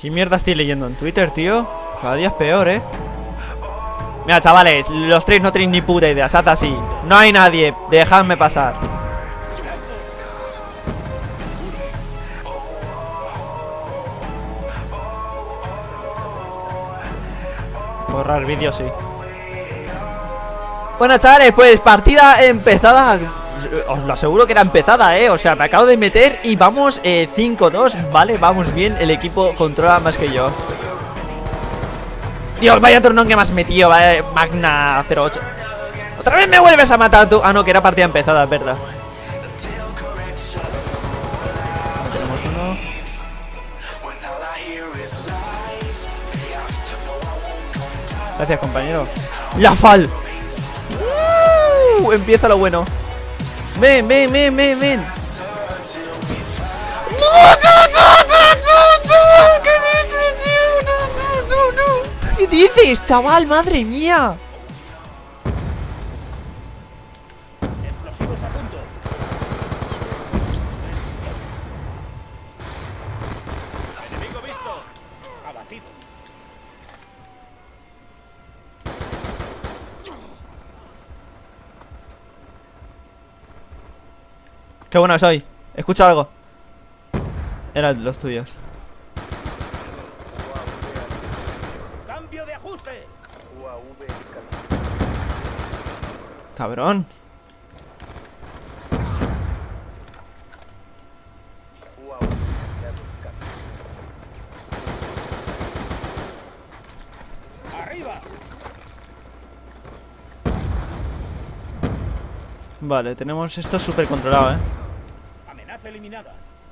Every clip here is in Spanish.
¿Qué mierda estoy leyendo en Twitter, tío? Cada día es peor, Mira, chavales, los tres no tenéis ni puta idea. Haz así. No hay nadie. Dejadme pasar. Borrar vídeo, sí. Bueno, chavales, pues partida empezada. Os lo aseguro que era empezada, O sea, me acabo de meter y vamos 5-2. Vale, vamos bien. El equipo controla más que yo. Dios, vaya turnón que me has metido, vaya Magna 08. Otra vez me vuelves a matar tú. Ah, no, que era partida empezada, es verdad. Tenemos uno. Gracias, compañero. ¡La fal! Empieza lo bueno. Ven. ¿Qué dices, chaval? ¡Madre mía! Explosivos a punto. Enemigo visto. Abatido. Qué bueno soy. Escucha algo. Eran los tuyos. Cambio de ajuste. Cabrón. Arriba. Vale, tenemos esto súper controlado, Amenaza eliminada.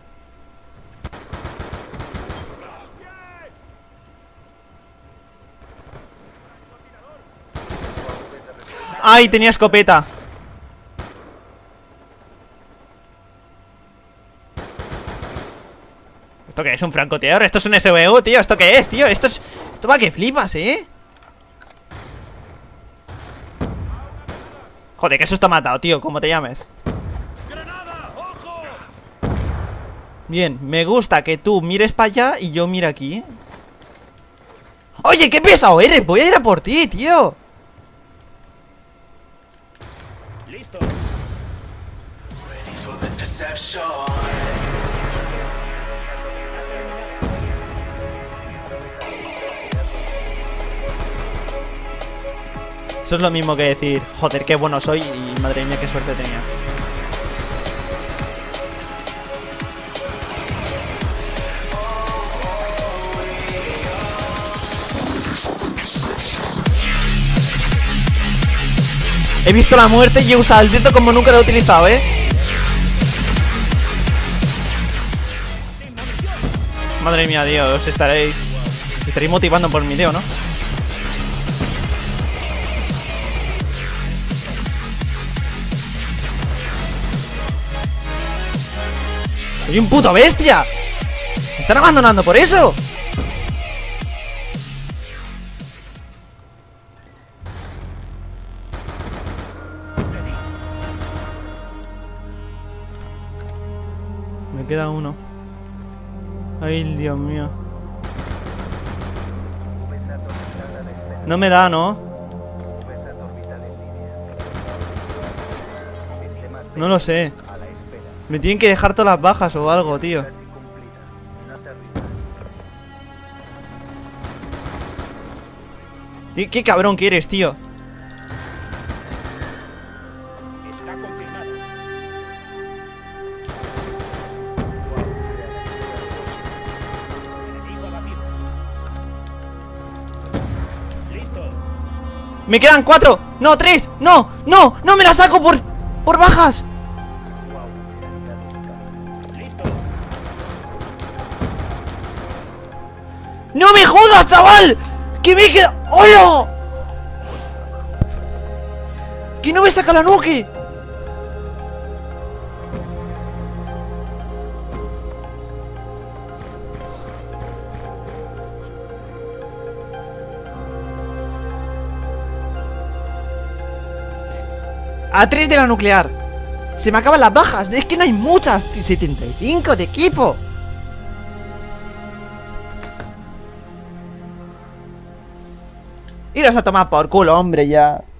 ¡Ay, tenía escopeta! ¿Esto qué es? ¿Un francotirador? ¿Esto es un SVU, tío? ¿Esto qué es, tío? Esto va que flipas, Joder, que susto me ha matado, tío. ¿Cómo te llames? ¡Granada! ¡Ojo! Bien, me gusta que tú mires para allá y yo mire aquí. Oye, qué pesado eres. Voy a ir a por ti, tío. Listo. Eso es lo mismo que decir, joder, qué bueno soy y madre mía, qué suerte tenía. He visto la muerte y he usado el dedo como nunca lo he utilizado, Madre mía, Dios, estaréis motivando por mi video, ¿no? ¡Soy un puto bestia! ¡Me están abandonando por eso! Me queda uno. Ay, Dios mío. No me da, ¿no? No lo sé. Me tienen que dejar todas las bajas o algo, tío. ¿Qué cabrón que eres, tío? Está confirmado. Enemigo abatido. Listo. ¡Me quedan 4! ¡No, 3! ¡No! ¡No! ¡No me la saco por bajas! Listo. ¡No me jodas, chaval! ¡Que me queda! ¡Hola! ¡Que no me saca la nuke! A 3 de la nuclear. Se me acaban las bajas. Es que no hay muchas. 75 de equipo. Iros a tomar por culo, hombre, ya.